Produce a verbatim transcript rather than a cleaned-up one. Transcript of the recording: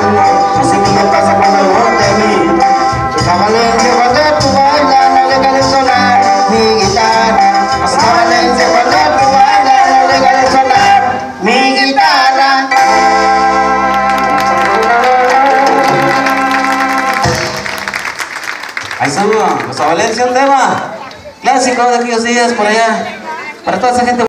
Así que me pasa cuando no te vi. Esa Valencia cuando tú bailas, no deja de sonar mi guitarra. Esa Valencia cuando tú bailas, no deja de sonar mi guitarra. Ahí son los Valencia, un tema clásico de aquellos días por allá, para toda esa gente.